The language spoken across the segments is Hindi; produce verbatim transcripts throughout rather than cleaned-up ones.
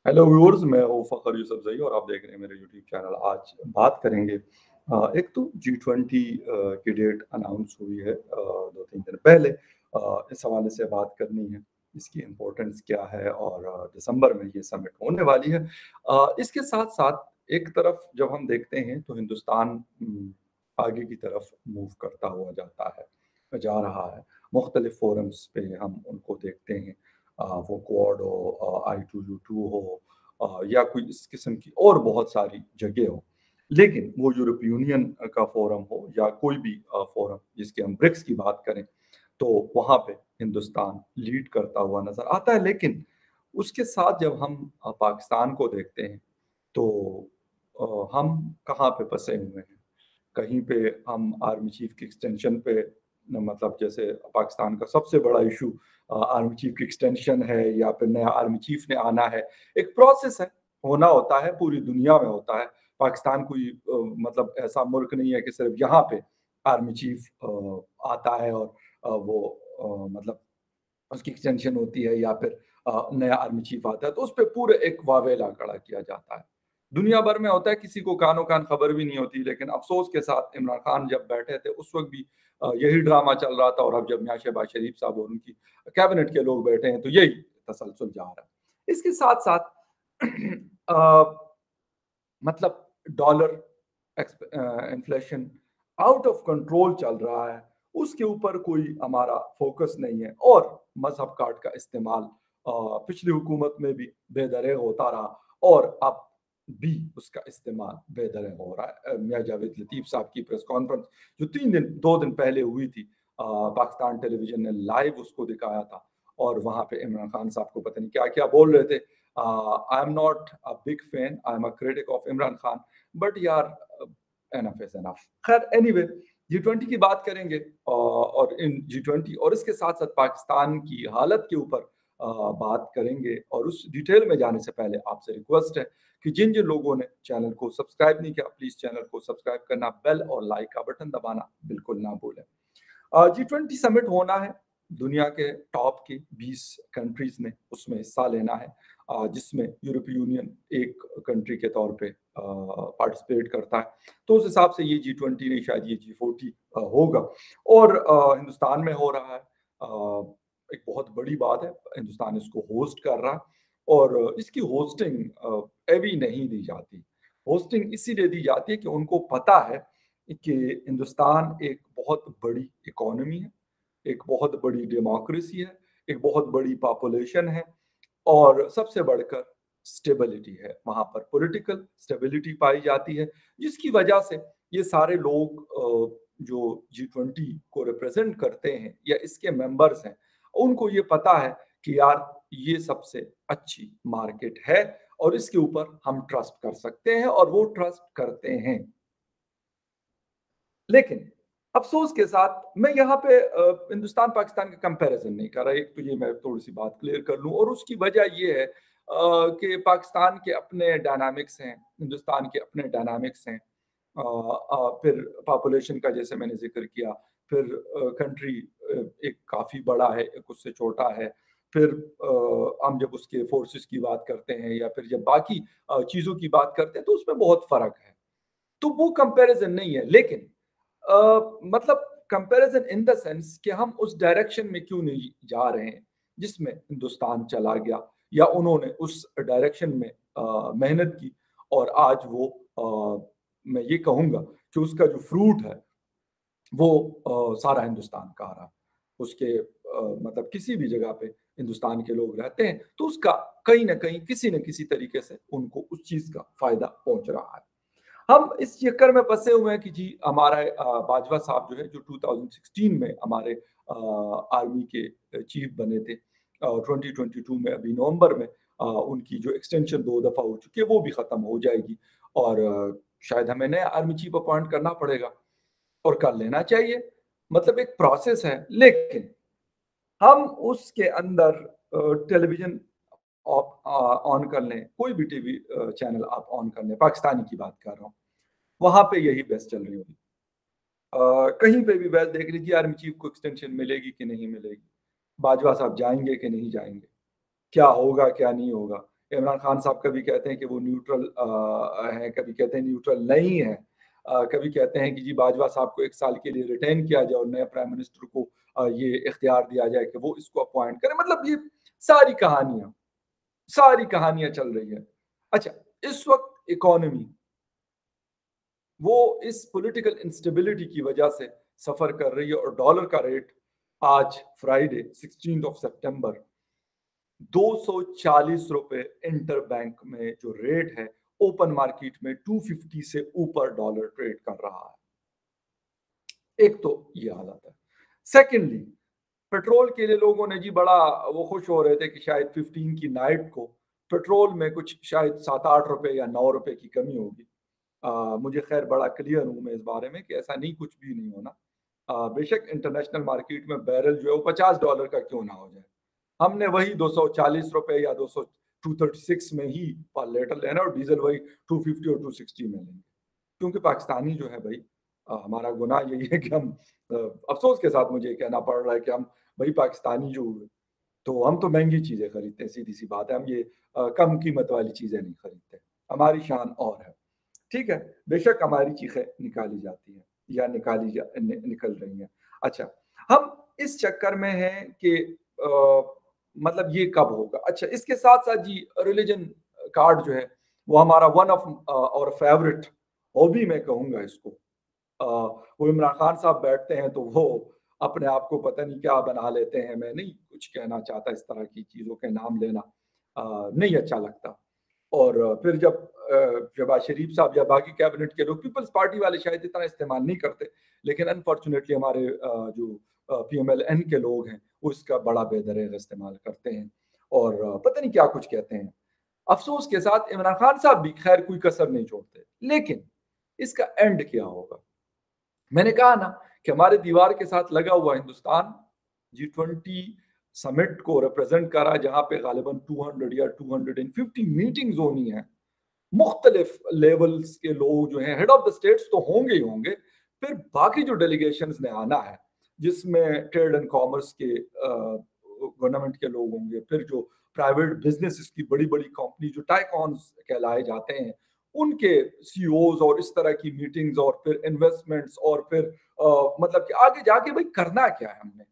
हेलो व्यूअर्स, मैं हूँ फ़खर यूसुफ़ज़ई और आप देख रहे हैं मेरे यूट्यूब चैनल। आज बात करेंगे अ, एक तो जी ट्वेंटी अ, की डेट अनाउंस हुई है अ, दो तीन दिन पहले। अ, इस हवाले से बात करनी है, इसकी इम्पोर्टेंस क्या है और अ, दिसंबर में ये समिट होने वाली है। अ, इसके साथ-साथ एक तरफ जब हम देखते हैं तो हिंदुस्तान उम, आगे की तरफ मूव करता हुआ जाता है, जा रहा है। मुख्तलिफ़ फ़ोरम्स पे हम उनको देखते हैं। अ, वो क्वाड हो, अ, आई टू यू टू हो, अ, या कोई इस किस्म की और बहुत सारी जगह हो। लेकिन वो यूरोपीय यूनियन का फोरम हो या कोई भी अ, फोरम जिसके हम ब्रिक्स की बात करें, तो वहाँ पे हिंदुस्तान लीड करता हुआ नज़र आता है। लेकिन उसके साथ जब हम अ, पाकिस्तान को देखते हैं, तो अ, हम कहाँ पे फँसे हुए हैं? कहीं पे हम आर्मी चीफ की एक्सटेंशन पे न मतलब जैसे पाकिस्तान का सबसे बड़ा इशू अ, आर्मी चीफ की एक्सटेंशन है या फिर नया आर्मी चीफ ने आना है। एक प्रोसेस है, होना होता है, पूरी दुनिया में होता है। पाकिस्तान कोई अ, मतलब ऐसा मुल्क नहीं है कि सिर्फ़ यहाँ पे आर्मी चीफ अ, आता है और अ, वो अ, मतलब उसकी एक्सटेंशन होती है या फिर अ, नया आर्मी चीफ आता है, तो उस पे पूरे एक वावेला खड़ा किया जाता है। दुनिया भर में होता है, किसी को कानो-कान खबर भी नहीं होती, लेकिन अफ़सोस के साथ इमरान खान जब बैठे थे, उस वक़्त भी अ, यही ड्रामा चल रहा था और अब जब मियाँ शहबाज शरीफ साहब और उनकी कैबिनेट के लोग बैठे हैं, तो यही तसलसल जा रहा है। इसके साथ-साथ अ, मतलब डॉलर एक्सप अ, इन्फ्लेशन आउट ऑफ कंट्रोल चल रहा है, उसके ऊपर कोई हमारा फ़ोकस नहीं है और मज़हब कार्ड का इस्तेमाल अ, पिछली हुकूमत में भी बेदरअ होता रहा और अब भी उसका इस्तेमाल बेदरअ हो रहा है। अ, मियाँ जावेद लतीफ़ साहब की प्रेस कॉन्फ्रेंस जो तीन दिन दो दिन पहले हुई थी, अ, पाकिस्तान टेलीविज़न ने लाइव उसको दिखाया था और वहाँ पे इमरान खान साहब को पता नहीं क्या-क्या बोल रहे थे। Uh, I'm not a big fan. I'm a critic of Imran Khan, but यार एनफ इज एनफ। खैर एनीवे, जी ट्वेंटी की बात करेंगे अ, और इन जी ट्वेंटी और इसके साथ साथ पाकिस्तान की हालत के ऊपर अ, बात करेंगे और उस डिटेल में जाने से पहले आपसे रिक्वेस्ट है कि जिन जिन लोगों ने चैनल को सब्सक्राइब नहीं किया, प्लीज चैनल को सब्सक्राइब करना, बेल और लाइक का बटन दबाना बिल्कुल ना भूलें। जी ट्वेंटी समिट होना है, दुनिया के टॉप के बीस कंट्रीज ने उसमें हिस्सा लेना है, अ, जिसमें यूरोपीय यूनियन एक कंट्री के तौर पे पार्टिसिपेट करता है। तो उस हिसाब से ये जी ट्वेंटी नहीं, शायद ये जी फोर्टी होगा और अ, हिंदुस्तान में हो रहा है। अ, एक बहुत बड़ी बात है, हिंदुस्तान इसको होस्ट कर रहा है और इसकी होस्टिंग एवी नहीं दी जाती। होस्टिंग इसीलिए दी जाती है कि उनको पता है कि हिंदुस्तान एक बहुत बड़ी इकोनॉमी है, एक बहुत बड़ी डेमोक्रेसी है, एक बहुत बड़ी पॉपुलेशन है और सबसे बढ़कर स्टेबिलिटी है। वहाँ पर पॉलिटिकल स्टेबिलिटी पाई जाती है, जिसकी वजह से ये सारे लोग अ, जो जी ट्वेंटी को रिप्रेजेंट करते हैं या इसके मेंबर्स हैं, उनको ये पता है कि यार ये सबसे अच्छी मार्केट है और इसके ऊपर हम ट्रस्ट कर सकते हैं और वो ट्रस्ट करते हैं। लेकिन अफ़सोस के साथ मैं यहाँ पे अ, हिंदुस्तान पाकिस्तान का कंपैरिज़न नहीं कर रहा। एक तो ये मैं थोड़ी-सी बात क्लियर कर लूँ और उसकी वजह ये है अ, कि पाकिस्तान के अपने डायनामिक्स हैं, हिंदुस्तान के अपने डायनामिक्स हैं। अ अ, फिर पॉपुलेशन का जैसे मैंने ज़िक्र किया, फिर अ, कंट्री अ, एक काफ़ी बड़ा है, एक उससे छोटा है। फिर अ, हम जब उसके फ़ोर्सेस की बात करते हैं या फिर जब बाकी अ, चीज़ों की बात करते हैं, तो उसमें बहुत फ़र्क है। तो वो कंपैरिज़न नहीं है, लेकिन अ, मतलब कंपैरिज़न इन द सेंस कि हम उस डायरेक्शन में क्यों नहीं जा रहे हैं, जिसमें हिंदुस्तान चला गया या उन्होंने उस डायरेक्शन में अ, मेहनत की और आज वो अ, मैं ये कहूँगा कि उसका जो फ्रूट है, वो अ, सारा हिंदुस्तान का आ रहा है। उसके अ, मतलब किसी भी जगह पे हिंदुस्तान के लोग रहते हैं, तो उसका कहीं न कहीं, किसी न किसी तरीके से उनको उस चीज़ का फ़ायदा पहुँच रहा है। हम इस चक्कर में फँसे हुए हैं कि जी हमारा अ, बाजवा साहब जो है, जो टू थाउज़ेंड सिक्सटीन में हमारे अ, आर्मी के चीफ बने थे, अ, ट्वेंटी ट्वेंटी टू में अभी नवंबर में अ, उनकी जो एक्सटेंशन दो दफ़ा हो चुकी है, वो भी ख़त्म हो जाएगी और अ, शायद हमें नया आर्मी चीफ अपॉइंट करना पड़ेगा और कर लेना चाहिए। मतलब एक प्रोसेस है, लेकिन हम उसके अंदर अ, टेलीविज़न ऑफ अ, ऑन कर लें, कोई भी टीवी अ, चैनल आप ऑन कर लें, पाकिस्तानी की बात कर रहा हूँ। वहाँ पे यही बहस चल रही होगी। अ, कहीं पे भी बहस देख लीजिए, आर्मी चीफ को एक्सटेंशन मिलेगी कि नहीं मिलेगी? बाजवा साहब जाएँगे कि नहीं जाएँगे? क्या होगा, क्या नहीं होगा? इमरान खान साहब कभी कहते हैं कि वो न्यूट्रल अ, हैं, कभी कहते हैं न्यूट्रल नहीं है। अ, कभी कहते हैं कि जी बाजवा साहब को एक साल के लिए रिटेन किया जाए और नए प्राइम मिनिस्टर को अ, ये इख्तियार दिया जाए कि वो इसको अपॉइंट करें। मतलब ये सारी कहानियाँ सारी कहानियाँ चल रही हैं। अच्छा, इस वक़्त इकोनॉमी वो इस पॉलिटिकल इंस्टेबिलिटी की वजह से सफ़र कर रही है और डॉलर का रेट आज फ्राइडे सिक्सटीन्थ ऑफ सितंबर दो सौ चालीस रुपए इंटर बैंक में जो रेट है, ओपन मार्केट में दो सौ पचास से ऊपर डॉलर ट्रेड कर रहा है। एक तो ये हालत है। सेकेंडली, पेट्रोल के लिए लोगों ने जी बड़ा वो खुश हो रहे थे कि शायद पंद्रह की नाइट को पेट्रोल में कुछ शायद सात आठ रुपए या नौ रुपए की कमी होगी। अ, मुझे खैर बड़ा क्लियर हूँ मैं इस बारे में कि ऐसा नहीं, कुछ भी नहीं होना। अ, बेशक इंटरनेशनल मार्केट में बैरल जो है वो पचास डॉलर का क्यों ना हो जाए। हमने वही दो सौ चालीस रुपए या दो सौ दो सौ छत्तीस में ही पर लीटर लेना और डीजल वही दो सौ पचास और दो सौ साठ में लेंगे। क्योंकि पाकिस्तानी जो है भाई, अ, हमारा गुनाह यही है कि हम अ, अफ़सोस के साथ मुझे कहना पड़ रहा है कि हम भाई पाकिस्तानी जो हुए, तो हम तो महँगी चीज़ें खरीदते हैं, सीधी-सी बात है। हम ये अ, कम कीमत वाली चीज़ें नहीं खरीदते। हमारी शान और है। ठीक है, बेशक हमारी चीखें निकाली जाती हैं या निकाली जा नि निकल रही हैं। अच्छा, हम इस चक्कर में हैं कि अ, मतलब ये कब होगा? अच्छा, इसके साथ-साथ जी रिलिजन कार्ड जो है, वो हमारा वन ऑफ अ, और फेवरेट हॉबी मैं कहूँगा इसको। अ, वो इमरान खान साहब बैठते हैं तो वो अपने आप को पता नहीं क्या बना लेते हैं। मैं नहीं कुछ कहना चाहता, इस तरह की चीज़ों के नाम लेना अ, नहीं अच्छा लगता। और फिर जब अ, शहबाज शरीफ साहब या बाकी कैबिनेट के लोग, पीपल्स पार्टी वाले शायद इतना इस्तेमाल नहीं करते, लेकिन अनफॉर्चुनेटली हमारे अ, जो अ, पीएमएल-एन के लोग हैं, वो इसका बड़ा बेदरेग इस्तेमाल करते हैं और अ, पता नहीं क्या कुछ कहते हैं। अफ़सोस के साथ इमरान खान साहब भी खैर कोई कसर नहीं छोड़ते, लेकिन इसका एंड क्या होगा? मैंने कहा ना कि हमारे दीवार के साथ लगा हुआ हिंदुस्तान जी ट्वेंटी समिट को रिप्रेजेंट कर रहा है, जहाँ पे गालिबन दो सौ या दो सौ पचास मीटिंग्स होनी है। मुख्तलिफ लेवल्स के लोग जो हैं, हेड ऑफ द स्टेट्स तो होंगे ही होंगे, फिर बाकी जो डेलीगेशंस ने आना है, जिसमें ट्रेड एंड कॉमर्स के गवर्नमेंट के लोग होंगे, फिर जो प्राइवेट बिजनेस की बड़ी बड़ी कंपनी जो टाइकॉन्स कहलाए जाते हैं, उनके सीईओज और इस तरह की मीटिंग्स और फिर इन्वेस्टमेंट्स और फिर अ, मतलब कि आगे जाके भाई करना क्या है हमने,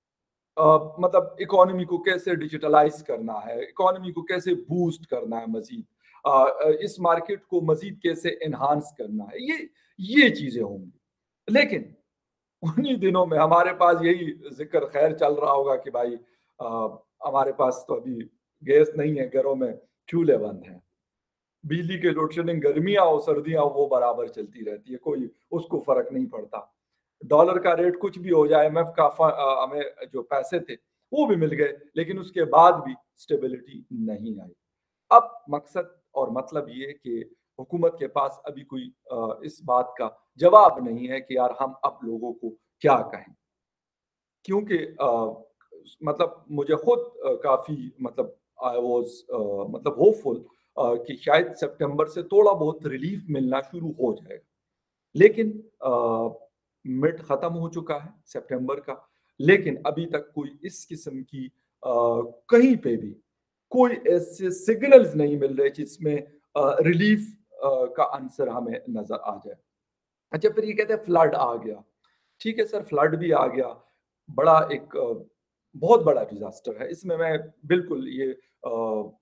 अ, मतलब इकोनॉमी को कैसे डिजिटलाइज करना है, इकोनॉमी को कैसे बूस्ट करना है मजीद, अ, अ, इस मार्केट को मजीद कैसे एनहांस करना है, ये ये चीजें होंगी। लेकिन उन्हीं दिनों में हमारे पास यही जिक्र खैर चल रहा होगा कि भाई अ, हमारे पास तो अभी गैस नहीं है, घरों में चूल्हे बंद हैं, बिजली के लोड शेडिंग, गर्मियाँ हो सर्दियाँ हो वो बराबर चलती रहती है, कोई उसको फ़र्क नहीं पड़ता। डॉलर का रेट कुछ भी हो जाए, एमएफ का फ अ, हमें जो पैसे थे, वो भी मिल गए, लेकिन उसके बाद भी स्टेबिलिटी नहीं आई। अब मकसद और मतलब ये कि हुकूमत के पास अभी कोई अ, इस बात का जवाब नहीं है कि यार हम अब लोगों को क्या कहें? क्योंकि अ, मतलब मुझे खुद अ, काफ़ी मतलब आई वाज़ अ, मतलब होपफुल अ, कि शायद सितंबर से थोड़ा बहुत रिलीफ मिलना शुरू हो जाएगा। लेकिन अ, मिड खत्म हो चुका है सितंबर का, लेकिन अभी तक कोई इस किस्म की अ, कहीं पे भी कोई ऐसे सिग्नल्स नहीं मिल रहे जिसमें अ, रिलीफ अ, का आंसर हमें नज़र आ जाए। अच्छा, फिर ये कहते हैं फ्लड आ गया। ठीक है सर, फ्लड भी आ गया। बड़ा एक अ, बहुत बड़ा डिज़ास्टर है। इसमें मैं बिल्कुल ये अ,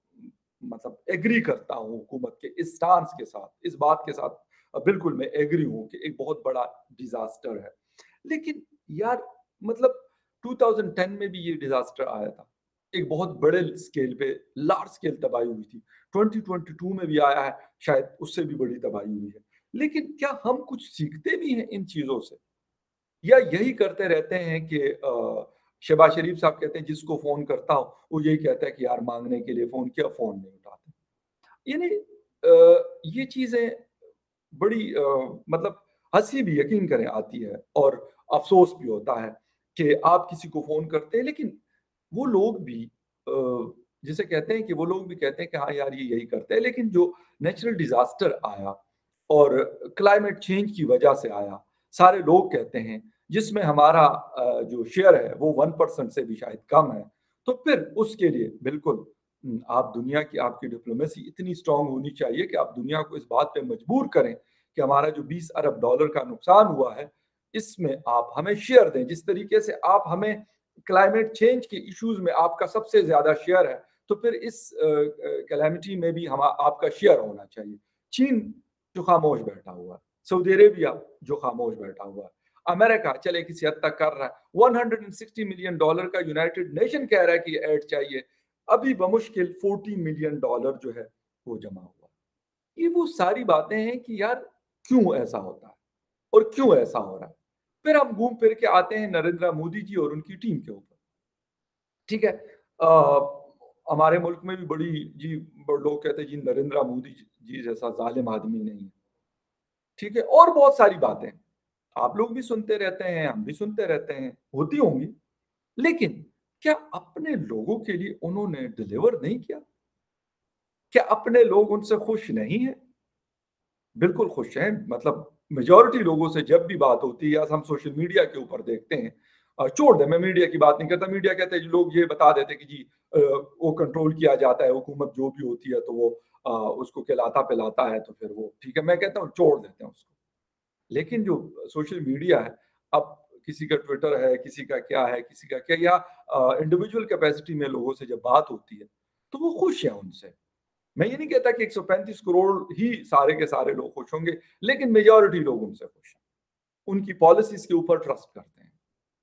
मतलब एग्री करता हूँ हुकूमत के इस स्टांस के साथ, इस बात के साथ अ, बिल्कुल मैं एग्री हूँ कि एक बहुत बड़ा डिज़ास्टर है। लेकिन यार मतलब ट्वेंटी टेन में भी ये डिज़ास्टर आया था। एक बहुत बड़े स्केल पे लार्ज स्केल तबाही हुई थी। ट्वेंटी ट्वेंटी टू में भी आया है, शायद उससे भी बड़ी तबाही हुई है। लेकिन क्या हम कुछ सीखते भी हैं इन चीज़ों से? या यही करते रहते हैं कि अ, शहबाज शरीफ साहब कहते हैं जिसको फ़ोन करता हूँ, वो यही कहता है कि यार माँगने के लिए फ़ोन किया, फ़ोन नहीं उठाते। यानी अ, ये चीज़ें बड़ी अ, मतलब हँसी भी यकीन करें आती है और अफ़सोस भी होता है कि आप किसी को फ़ोन करते हैं, लेकिन वो लोग भी अ, जिसे कहते हैं कि वो लोग भी कहते हैं कि हाँ यार ये यही करते हैं, लेकिन जो नेचुरल डिज़ास्टर आया और क्लाइमेट चेंज की वजह से आया, सारे लोग कहते हैं, जिसमें हमारा अ, जो शेयर है वो वन परसेंट से भी शायद कम है, तो फिर उसके लिए बिल्कुल उम, आप दुनिया की आपकी डिप्लोमेसी इतनी स्ट्रॉन्ग होनी चाहिए कि आप दुनिया को इस बात पे मजबूर करें कि हमारा जो बीस अरब डॉलर का नुकसान हुआ है, इसमें आप हमें शेयर दें। जिस तरीके से आप हमें क्लाइमेट चेंज के इश्यूज़ में आपका सबसे ज़्यादा शेयर है, तो फिर इस अ अ, कैलामिटी में भी हम आपका शेयर होना चाहिए। चीन जो खामोश बैठा हुआ है, सऊदी अरेबिया जो खामोश बैठा हुआ है, अमेरिका चले किसी हद तक कर रहा है। एक सौ साठ मिलियन डॉलर का यूनाइटेड नेशन कह रहा है कि एड चाहिए। अभी बमुश्किल चालीस मिलियन डॉलर जो है वो जमा हुआ। ये वो सारी बातें हैं कि यार क्यों ऐसा होता है और क्यों ऐसा हो रहा है। फिर हम घूम फिर के आते हैं नरेंद्र मोदी जी और उनकी टीम के ऊपर। ठीक है। अ, हमारे मुल्क में भी बड़ी जी ब लोग कहते हैं जी नरेंद्र मोदी जी जी जैसा ज़ालिम आदमी नहीं है। ठीक है? और बहुत सारी बातें। आप लोग भी सुनते रहते हैं, हम भी सुनते रहते हैं, होती होंगी। लेकिन क्या अपने लोगों के लिए उन्होंने डिलीवर नहीं किया? क्या अपने लोग उनसे खुश नहीं हैं? बिल्कुल खुश हैं। मतलब मेजॉरिटी लोगों से जब भी बात होती है या हम सोशल मीडिया के ऊपर देखते हैं, अ, छोड़ दें, मैं मीडिया की बात नहीं करता। मीडिया कहते हैं, लोग ये बता देते हैं कि जी अ, वो कंट्रोल किया जाता है, हुकूमत जो भी होती है तो वो अ, उसको खिलाता-पिलाता है तो फिर वो ठीक है। मैं कहता हूँ छोड़ देते हैं उसको। लेकिन जो सोशल मीडिया है, अब किसी का ट्विटर है, किसी का क्या है, किसी का क्या, या अ, इंडिविजुअल कैपेसिटी में लोगों से जब बात होती है, तो वो खुश हैं उनसे। मैं ये नहीं कहता कि एक सौ पैंतीस करोड़ ही सारे के सारे लोग खुश होंगे, लेकिन मेजॉरिटी लोग उनसे खुश हैं। उनकी पॉलिसीज़ के ऊपर ट्रस्ट करते हैं।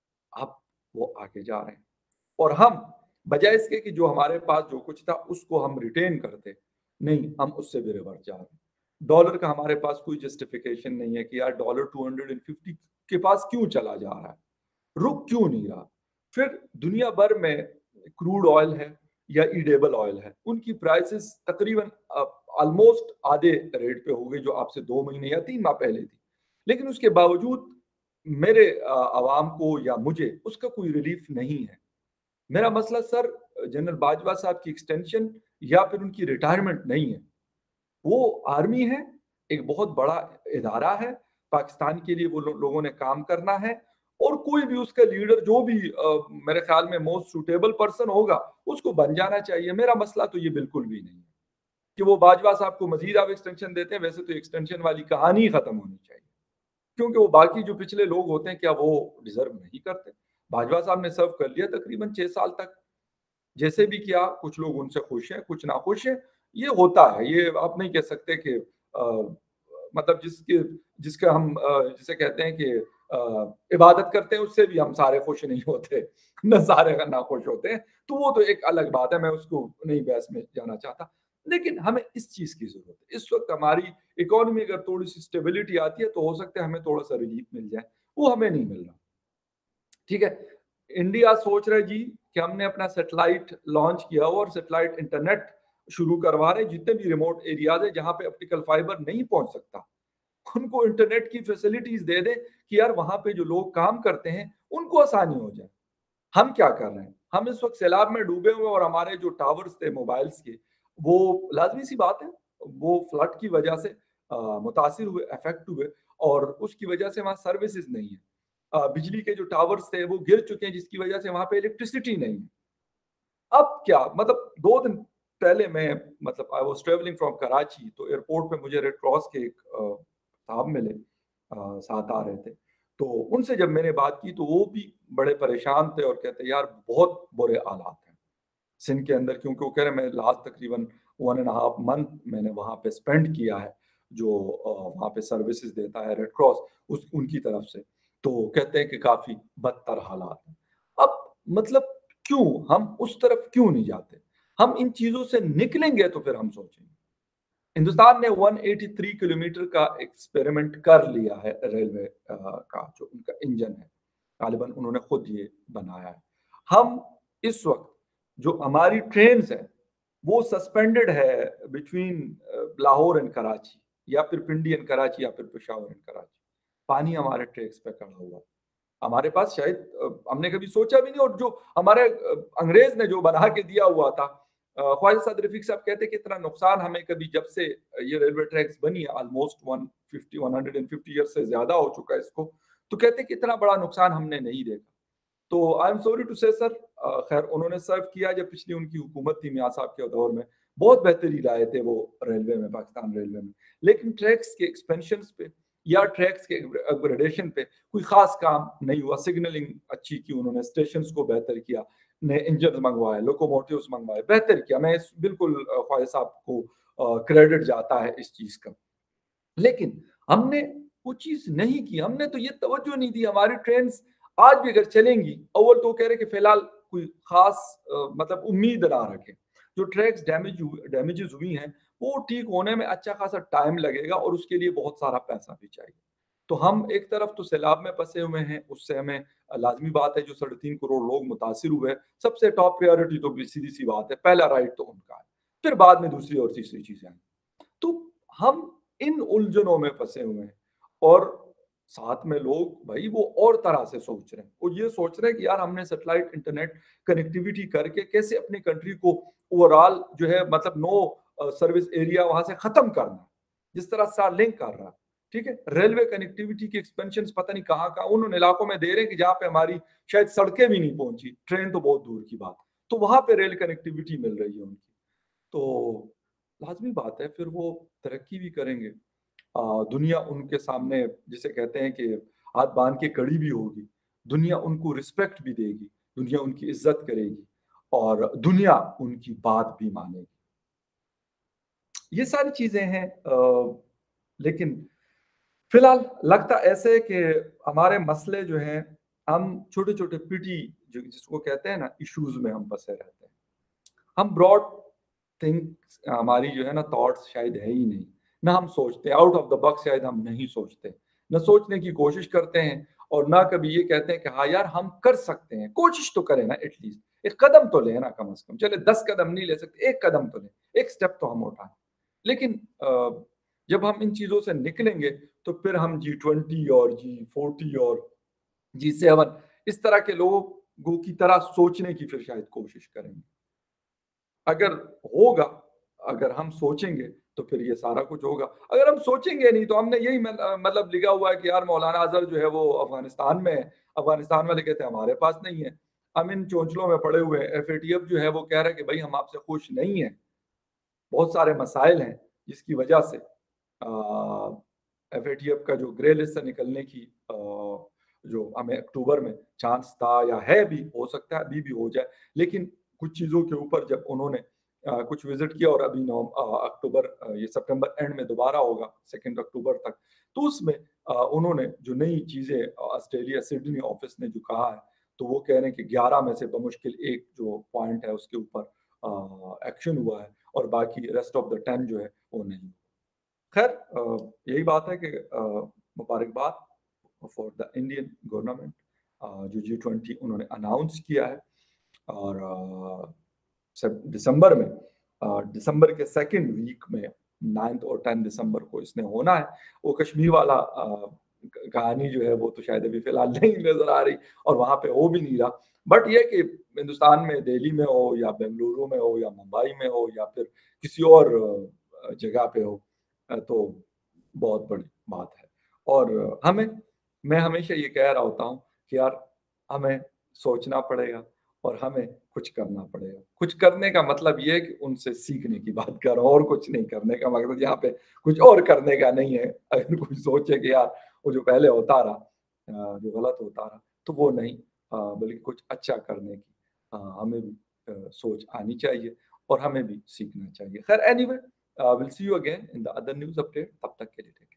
अब वो आगे जा रहे हैं और हम बजाय इसके कि जो हमारे पास जो कुछ था उसको हम रिटेन करते, नहीं, हम उससे भी रिवर्स जा रहे हैं। डॉलर का हमारे पास कोई जस्टिफिकेशन नहीं है कि यार डॉलर दो सौ पचास के पास क्यों चला जा रहा है? रुक क्यों नहीं रहा? फिर दुनिया भर में क्रूड ऑयल है या एडिबल ऑयल है, उनकी प्राइसेज़ तकरीबन अ, ऑलमोस्ट आधे रेट पे हो गई जो आपसे दो महीने या तीन माह पहले थी। लेकिन उसके बावजूद मेरे अ, अवाम को या मुझे उसका कोई रिलीफ नहीं है। मेरा मसला सर जनरल बाजवा साहब की एक्सटेंशन या फिर उनकी रिटायरमेंट नहीं है। वो आर्मी है, एक बहुत बड़ा इदारा है, पाकिस्तान के लिए वो लो लोगों ने काम करना है और कोई भी उसका लीडर जो भी अ, मेरे ख्याल में मोस्ट सूटेबल पर्सन होगा, उसको बन जाना चाहिए। मेरा मसला तो ये बिल्कुल भी नहीं है कि वो बाजवा साहब को मज़ीद आप एक्सटेंशन देते हैं, वैसे तो एक्सटेंशन वाली कहानी ही खत्म होनी चाहिए। क्योंकि वो बाकी जो पिछले लोग होते हैं, क्या वो डिज़र्व नहीं करते? बाजवा साहब ने सर्व कर लिया तकरीबन छह साल तक। जैसे भी किया, कुछ लोग उनसे खुश हैं, कुछ नाखुश हैं। ये होता है, ये आप नहीं कह सकते कि अ, मतलब जिसके जिसका हम अ, जिसे कहते हैं कि अ, इबादत करते हैं, उससे भी हम सारे खुश नहीं होते, ना सारे नाखुश होते हैं। तो वो तो एक अलग बात है, मैं उसको नहीं बहस में जाना चाहता। लेकिन हमें इस चीज़ की ज़रूरत है। इस वक़्त हमारी इकोनॉमी अगर थोड़ी-सी स्टेबिलिटी आती है, तो हो सकता है हमें थोड़ा-सा रिलीफ मिल जाए। वो हमें नहीं मिल रहा। ठीक है? इंडिया सोच रहा है जी कि हमने अपना सैटेलाइट लॉन्च किया हो और सैटेलाइट इंटरनेट शुरू करवा रहे हैं, जितने भी रिमोट एरियाज़ हैं जहाँ पे ऑप्टिकल फाइबर नहीं पहुँच सकता, उनको इंटरनेट की फैसिलिटीज़ दे दें कि यार वहाँ पे जो लोग काम करते हैं, उनको आसानी हो जाए। हम क्या कर रहे हैं? हम इस वक़्त सैलाब में डूबे हुए हैं और हमारे जो टावर्स थे मोबाइल्स के, वो लाज़मी-सी बात है, वो फ्लड की वजह से अ, मुतासिर हुए, अफ़ेक्ट हुए और उसकी वजह से वहाँ सर्विसेज़ नहीं है। अ, बिजली के जो टावर्स थे वो गिर चुके हैं जिसकी वजह से वहाँ पे इलेक्ट्रिसिटी नहीं है। अब क्या मतलब दो दिन पहले मैं मतलब I was travelling from Karachi, तो एयरपोर्ट पे मुझे रेड क्रॉस के एक अ, साहब मिले, अ, साथ आ रहे थे। तो उनसे जब मैंने बात की तो वो भी बड़े परेशान थे और कहते यार बहुत बुरे हालात हैं सिंध के अंदर, क्योंकि वो कह रहे हैं मैं लास्ट तकरीबन वन एंड हाफ मंथ मैंने वहाँ पे स्पेंड किया है, जो अ, वहाँ पे सर्विसेज़ देता है रेड क्रॉस उस उनकी तरफ से। तो कहते हैं कि काफ़ी बदतर हालात हैं। अब मतलब क्यों हम उस तरफ क्यों नहीं जाते? हम इन चीज़ों से निकलेंगे तो फिर हम सोचेंगे। हिंदुस्तान ने एक सौ तिरासी किलोमीटर का एक्सपेरिमेंट कर लिया है रेलवे अ, का जो उनका इंजन है। गालिबन उन्होंने खुद ये बनाया है। हम इस वक़्त जो हमारी ट्रेन्स हैं, वो सस्पेंडेड है between uh, Lahore and Karachi या फिर पिंडी एंड कराची या फिर पेशावर एंड कराची। पानी हमारे ट्रैक्स पे खड़ा हुआ है। हमारे पास शायद अ, हमने कभी सोचा भी नहीं, और जो हमारे अ, अंग्रेज ने जो बना के दिया हुआ था, अ, ख्वाजा साद रफीक साहब कहते हैं कि इतना नुकसान हमें कभी जब से ये रेलवे ट्रैक्स बनी है, ऑलमोस्ट एक सौ पचास एक सौ पचास ईयर्स से ज़्यादा हो चुका है इसको, तो कहते हैं कि इतना बड़ा नुकसान हमने नहीं देखा। तो I am sorry to say sir, अ, खैर उन्होंने सर्व किया जब पिछली उनकी हुकूमत थी मियाँ साहब के दौर में, बहुत बेहतरी लाए थे वो रेलवे में, पाकिस्तान रेलवे में। लेकिन ट्रैक्स के एक्सपेंशन्स पे या ट्रैक्स के अपग्रेडेशन पे कोई ख़ास काम नहीं हुआ। सिग्नलिंग अच्छी की उन्होंने, स्टेशंस को बेहतर किया, नए इंजन्स मँगवाए, लोकोमोटिव्स मँगवाए, बेहतर किया। मैं इस बिल्कुल अ, ख्वाजा साहब को अ, क्रेडिट जाता है इस चीज़ का। लेकिन हमने वो चीज़ नहीं की, हमने तो ये तवज्जो नहीं दी। हमारी ट्रेन्स आज भी अगर चलेंगी, अव्वल तो वो कह रहे कि फिलहाल कोई ख़ास अ, मतलब उम्मीद ना रखें। जो ट्रैक्स डैमेज हु डैमेजेज़ हुई हैं, वो ठीक होने में अच्छा खासा टाइम लगेगा और उसके लिए बहुत सारा पैसा भी चाहिए। तो हम एक तरफ तो सैलाब में फँसे हुए हैं, उससे हमें अ, लाज़मी बात है जो साढ़े तीन करोड़ लोग मुतासिर हुए हैं, सबसे टॉप प्रायोरिटी तो सीधी-सी बात है, पहला राइट तो उनका है। फिर बाद में दूसरी और तीसरी चीज़ें हैं। तो हम इन उलझनों में फँसे हुए हैं और साथ में लोग भई वो और तरह से सोच रहे हैं। वो ये सोच रहे हैं कि यार हमने सैटेलाइट इंटरनेट कनेक्टिविटी करके कैसे अपनी कंट्री को ओवरऑल जो है मतलब नो अ, सर्विस एरिया वहाँ से खत्म करना है। जिस तरह स्टारलिंक कर रहा है, ठीक है? रेलवे कनेक्टिविटी की एक्सपेंशन्स पता नहीं कहाँ-कहाँ उन उन इलाकों में दे रहे हैं कि जहाँ पे हमारी शायद सड़कें भी नहीं पहुँची, ट्रेन तो बहुत दूर की बात। तो वहाँ पे रेल कनेक्टिविटी मिल रही है उनकी। तो लाज़मी बात है फिर वो तरक्की भी करेंगे। अ, दुनिया उनके सामने जिसे कहते हैं कि हाथ बाँध के खड़ी भी होगी। दुनिया उनको रिस्पेक्ट भी देगी, दुनिया उनकी इज़्ज़त करेगी और दुनिया उनकी बात भी मानेगी। ये सारी चीज़ें हैं अ, लेकिन फिलहाल लगता ऐसे है कि हमारे मसले जो हैं, हम छोटे-छोटे पिटी जो जिसको कहते हैं ना इश्यूज़ में हम फँसे रहते हैं। हम ब्रॉड थिंक्स हमारी जो है ना थॉट्स शायद है ही नहीं। ना हम सोचते हैं, आउट ऑफ द बॉक्स शायद हम नहीं सोचते। ना सोचने की कोशिश करते हैं और ना कभी ये कहते हैं कि हाँ यार हम कर सकते हैं। कोशिश तो करें ना एटलीस्ट, एक कदम तो लें ना कम से कम। चले दस कदम नहीं ले सकते, एक कदम तो लें, एक स्टेप तो हम उठाएँ। लेकिन अ, जब हम इन चीज़ों से निकलेंगे तो फिर हम जी ट्वेंटी और जी फ़ोर्टी और जी सेवन इस तरह के लोगों की तरह सोचने की फिर शायद कोशिश करेंगे। अगर होगा, अगर हम सोचेंगे तो फिर ये सारा कुछ होगा। अगर हम सोचेंगे नहीं तो हमने यही मल अ, मतलब लिखा हुआ है कि यार मौलाना अज़हर जो है वो अफ़गानिस्तान में है। अफ़गानिस्तान वाले कहते हैं हमारे पास नहीं है। हम इन चोंचलों में पड़े हुए हैं। एफ ए टी एफ जो है वो कह रहा है कि भई हम आपसे खुश नहीं हैं। बहुत सारे मसाइल हैं जिसकी वजह से अ, एफ ए टी एफ का जो ग्रे लिस्ट से निकलने की अ, जो हमें अक्टूबर में चांस था या है भी, हो सकता है अभी भी हो जाए। लेकिन कुछ चीज़ों के ऊपर जब उन्होंने अ, कुछ विज़िट किया और अभी नवम अ, अक्टूबर अ, ये सितंबर एंड में दोबारा होगा सेकंड अक्टूबर तक। तो उसमें अ, उन्होंने जो नई चीज़ें अ, ऑस्ट्रेलिया सिडनी ऑफ़िस ने जो कहा है, तो वो कह रहे हैं कि ग्यारह में से बमुश्किल एक जो पॉइंट है उसके ऊपर अ, एक्शन हुआ है और बाकी रेस्ट ऑफ द टेन जो है वो नहीं। खैर अ, यही बात है कि अ, मुबारकबाद फॉर द इंडियन गवर्नमेंट अ, जो जी ट्वेंटी उन्होंने अनाउंस किया है और अ, सब दिसंबर में अ, दिसंबर के सेकंड वीक में नाइन्थ और टेंथ दिसंबर को इसने होना है। वो कश्मीर वाला अ, क कहानी जो है वो तो शायद अभी फ़िलहाल नहीं नज़र आ रही और वहाँ पे हो भी नहीं रहा। बट ये है कि हिंदुस्तान में दिल्ली में हो या बेंगलुरु में हो या मुंबई में हो या फिर किसी और अ, जगह पे हो अ, तो बहुत बड़ी बात है। और हमें मैं हमेशा ये कह रहा होता हूँ कि यार हमें सोचना पड़ेगा और हमें कुछ करना पड़ेगा। कुछ करने का मतलब ये है कि उनसे सीखने की बात कर रहा हूँ और कुछ नहीं करने का मकसद यहाँ पे कुछ और करने का नहीं है। अगर कोई सोचे कि यार वो जो पहले होता रहा अ, जो गलत होता रहा, तो वो नहीं अ, बल्कि कुछ अच्छा करने की अ, हमें भी अ, सोच आनी चाहिए और हमें भी सीखना चाहिए। खैर anyway uh, will see you again in the other news update तब तक के लिए टेक केयर।